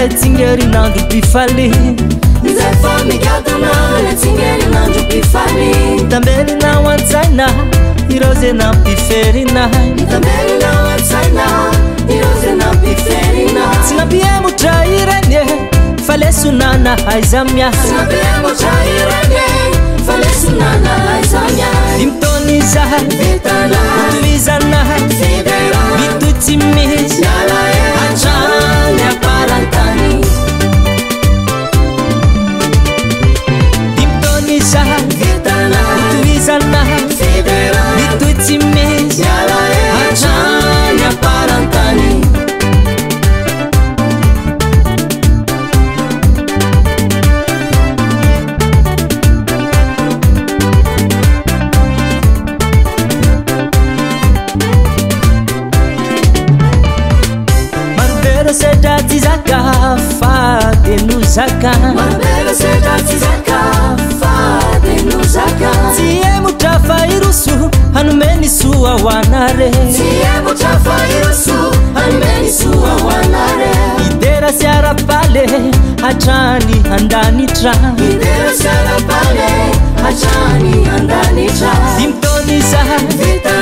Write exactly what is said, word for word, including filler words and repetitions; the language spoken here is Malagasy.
le tsingerinandro mpifaly izay fa mikatona le tsingerinandro mpifaly tambelinao antsaina ireo ze nampiferina tambelinao antsaina ireo ze nampiferina tsy nampihemotra ireny fa lesonana aiza miasa tsy nampihemotra ireny fa lesonana aiza miasa dimtony izahay vitana toizanahay fidera mitotsy misy hatrany aparantany dimtony izahay vitana toizanahay fidera mitotsy misy hatrany aparantany Sedra ty zaka fa de no zaka Marbera sedra ty zaka fa de no zaka Tsy emotra fa iroso hanomeny soa ho anare Tsy emotra fa iroso hanomeny soa ho anare Idera sy arapale hatrany andanitra Idera sy arapale hatrany andanitra Dimtony izahay Vita